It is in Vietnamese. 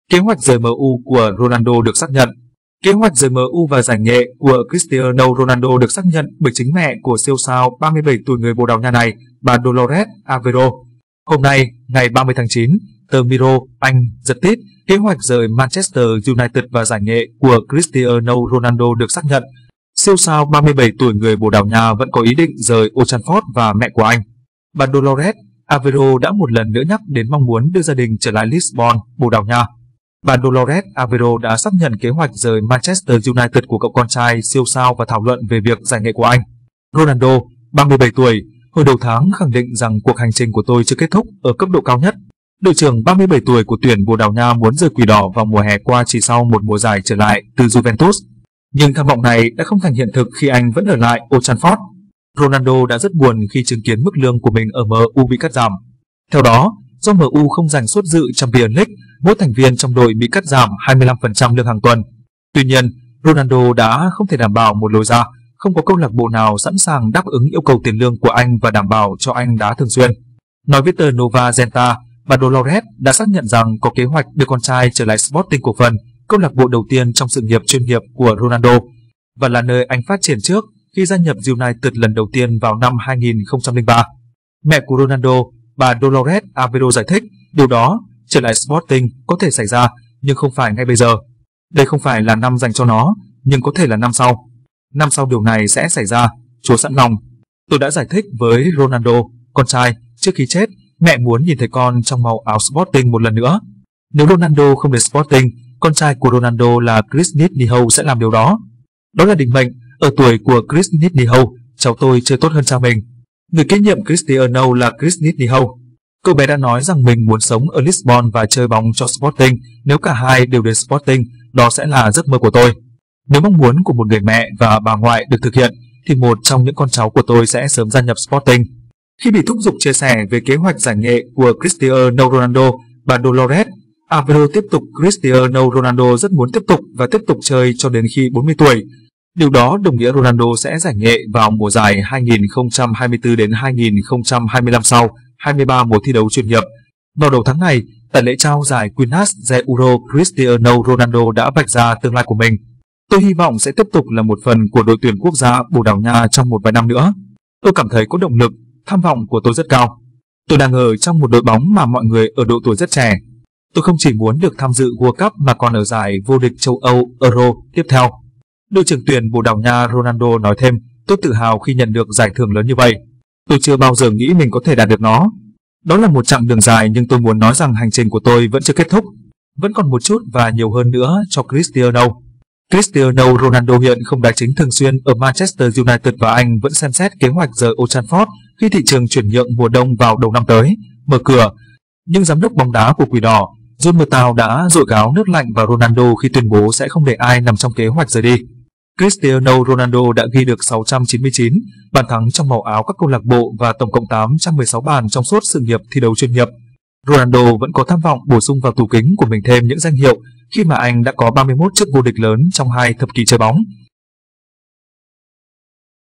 Kế hoạch rời MU của Ronaldo được xác nhận. Kế hoạch rời MU và giải nghệ của Cristiano Ronaldo được xác nhận bởi chính mẹ của siêu sao 37 tuổi người Bồ Đào Nha này, bà Dolores Aveiro. Hôm nay, ngày 30 tháng 9, tờ Mirror, Anh, giật tít, kế hoạch rời Manchester United và giải nghệ của Cristiano Ronaldo được xác nhận. Siêu sao 37 tuổi người Bồ Đào Nha vẫn có ý định rời Old Trafford và mẹ của anh. Bà Dolores Aveiro đã một lần nữa nhắc đến mong muốn đưa gia đình trở lại Lisbon, Bồ Đào Nha. Bà Dolores Aveiro đã xác nhận kế hoạch rời Manchester United của cậu con trai siêu sao và thảo luận về việc giải nghệ của anh. Ronaldo, 37 tuổi, hồi đầu tháng khẳng định rằng cuộc hành trình của tôi chưa kết thúc ở cấp độ cao nhất. Đội trưởng 37 tuổi của tuyển Bồ Đào Nha muốn rời Quỷ Đỏ vào mùa hè qua chỉ sau một mùa giải trở lại từ Juventus. Nhưng tham vọng này đã không thành hiện thực khi anh vẫn ở lại Old Trafford. Ronaldo đã rất buồn khi chứng kiến mức lương của mình ở MU bị cắt giảm. Theo đó, do MU không giành suất dự Champions League, mỗi thành viên trong đội bị cắt giảm 25% lương hàng tuần. Tuy nhiên, Ronaldo đã không thể đảm bảo một lối ra, không có câu lạc bộ nào sẵn sàng đáp ứng yêu cầu tiền lương của anh và đảm bảo cho anh đá thường xuyên. Nói với tờ Nova Genta, bà Dolores đã xác nhận rằng có kế hoạch đưa con trai trở lại Sporting cổ phần, câu lạc bộ đầu tiên trong sự nghiệp chuyên nghiệp của Ronaldo, và là nơi anh phát triển trước khi gia nhập United lần đầu tiên vào năm 2003. Mẹ của Ronaldo, bà Dolores Aveiro giải thích, điều đó, trở lại Sporting, có thể xảy ra, nhưng không phải ngay bây giờ. Đây không phải là năm dành cho nó, nhưng có thể là năm sau. Năm sau điều này sẽ xảy ra, Chúa sẵn lòng. Tôi đã giải thích với Ronaldo, con trai, trước khi chết, mẹ muốn nhìn thấy con trong màu áo Sporting một lần nữa. Nếu Ronaldo không đến Sporting, con trai của Ronaldo là Chris Nidniho sẽ làm điều đó. Đó là định mệnh, ở tuổi của Chris Nidniho, cháu tôi chơi tốt hơn cha mình. Người kế nhiệm Cristiano là Chris Nidniho. Cậu bé đã nói rằng mình muốn sống ở Lisbon và chơi bóng cho Sporting. Nếu cả hai đều đến Sporting, đó sẽ là giấc mơ của tôi. Nếu mong muốn của một người mẹ và bà ngoại được thực hiện, thì một trong những con cháu của tôi sẽ sớm gia nhập Sporting. Khi bị thúc giục chia sẻ về kế hoạch giải nghệ của Cristiano Ronaldo, bà Dolores Aveiro tiếp tục Cristiano Ronaldo rất muốn tiếp tục và tiếp tục chơi cho đến khi 40 tuổi. Điều đó đồng nghĩa Ronaldo sẽ giải nghệ vào mùa giải 2024 đến 2025 sau 23 mùa thi đấu chuyên nghiệp. Vào đầu tháng này, tại lễ trao giải Quinas de Euro, Cristiano Ronaldo đã vạch ra tương lai của mình. Tôi hy vọng sẽ tiếp tục là một phần của đội tuyển quốc gia Bồ Đào Nha trong một vài năm nữa. Tôi cảm thấy có động lực, tham vọng của tôi rất cao. Tôi đang ở trong một đội bóng mà mọi người ở độ tuổi rất trẻ. Tôi không chỉ muốn được tham dự World Cup mà còn ở giải vô địch châu Âu Euro tiếp theo. Đội trưởng tuyển Bồ Đào Nha Ronaldo nói thêm, tôi tự hào khi nhận được giải thưởng lớn như vậy. Tôi chưa bao giờ nghĩ mình có thể đạt được nó. Đó là một chặng đường dài nhưng tôi muốn nói rằng hành trình của tôi vẫn chưa kết thúc. Vẫn còn một chút và nhiều hơn nữa cho Cristiano. Cristiano Ronaldo hiện không đá chính thường xuyên ở Manchester United và anh vẫn xem xét kế hoạch rời Old Trafford khi thị trường chuyển nhượng mùa đông vào đầu năm tới mở cửa. Nhưng giám đốc bóng đá của Quỷ Đỏ, John Murtough đã dội gáo nước lạnh vào Ronaldo khi tuyên bố sẽ không để ai nằm trong kế hoạch rời đi. Cristiano Ronaldo đã ghi được 699 bàn thắng trong màu áo các câu lạc bộ và tổng cộng 816 bàn trong suốt sự nghiệp thi đấu chuyên nghiệp. Ronaldo vẫn có tham vọng bổ sung vào tủ kính của mình thêm những danh hiệu khi mà anh đã có 31 chức vô địch lớn trong 2 thập kỷ chơi bóng.